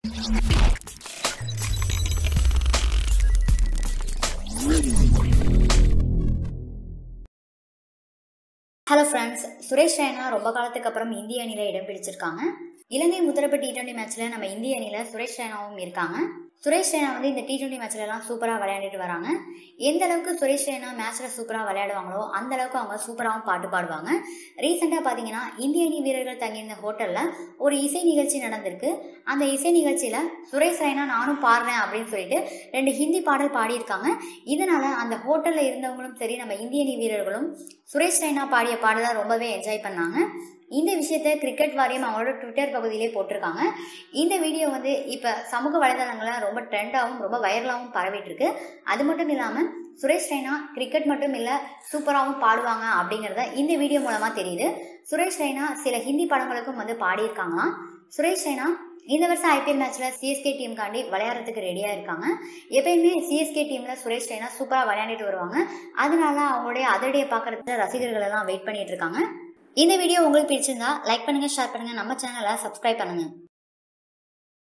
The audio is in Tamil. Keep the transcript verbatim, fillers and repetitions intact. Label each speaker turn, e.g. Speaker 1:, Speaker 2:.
Speaker 1: ஹலோ ஃப்ரெண்ட்ஸ், சுரேஷ் ரெய்னா ரொம்ப காலத்துக்கு அப்புறம் இந்திய அணியில் இடம் பிடிச்சிருக்காங்க. இலங்கை முத்தரப்பு டி டுவெண்ட்டி மேட்ச்ல நம்ம இந்திய அணியில் சுரேஷ் ரெய்னாவும் இருக்காங்க. சுரேஷ் ரெய்னா வந்து இந்த டி டுவெண்ட்டி மேட்ச்ல எல்லாம் சூப்பராக விளையாடிட்டு வராங்க. எந்த அளவுக்கு சுரேஷ் ரெய்னா மேட்ச்ல சூப்பராக விளையாடுவாங்களோ அந்த அளவுக்கு அவங்க சூப்பராகவும் பாட்டு பாடுவாங்க. ரீசெண்டாக பார்த்தீங்கன்னா இந்திய அணி வீரர்கள் தங்கியிருந்த ஹோட்டலில் ஒரு இசை நிகழ்ச்சி நடந்திருக்கு. அந்த இசை நிகழ்ச்சியில் சுரேஷ் ரெய்னா நானும் பாடுறேன் அப்படின்னு சொல்லிட்டு ரெண்டு ஹிந்தி பாடல் பாடியிருக்காங்க. இதனால அந்த ஹோட்டலில் இருந்தவங்களும் சரி, நம்ம இந்திய அணி வீரர்களும் சுரேஷ் ரெய்னா பாடிய பாடலை ரொம்பவே என்ஜாய் பண்ணாங்க. இந்த விஷயத்தை கிரிக்கெட் வாரியம் அவங்களோட ட்விட்டர் பகுதியிலே போட்டிருக்காங்க. இந்த வீடியோ வந்து இப்போ சமூக வலைதளங்களில் ரொம்ப ட்ரெண்டாகவும் ரொம்ப வைரலாகவும் பரவிட்டு இருக்கு. அது மட்டும் இல்லாமல் சுரேஷ் ரெய்னா கிரிக்கெட் மட்டும் இல்லை, சூப்பராகவும் பாடுவாங்க அப்படிங்கிறத இந்த வீடியோ மூலமாக தெரியுது. சுரேஷ் ரெய்னா சில ஹிந்தி படங்களுக்கும் வந்து பாடியிருக்காங்களாம். சுரேஷ் ரெய்னா இந்த வருஷம் ஐபிஎல் மேட்ச்ல சிஎஸ்கே டீம் காண்டி விளையாடுறதுக்கு ரெடியா இருக்காங்க. எப்பயுமே சிஎஸ்கே டீம்ல சுரேஷ் ரெய்னா சூப்பரா விளையாடிட்டு வருவாங்க. அதனால அவங்களுடைய அதிரடியை பார்க்கறதுக்கு ரசிகர்கள் எல்லாம் வெயிட் பண்ணிட்டு இருக்காங்க. இந்த வீடியோ உங்களுக்கு பிடிச்சிருந்தா லைக் பண்ணுங்க, ஷேர் பண்ணுங்க, நம்ம சேனலை சப்ஸ்கிரைப் பண்ணுங்க.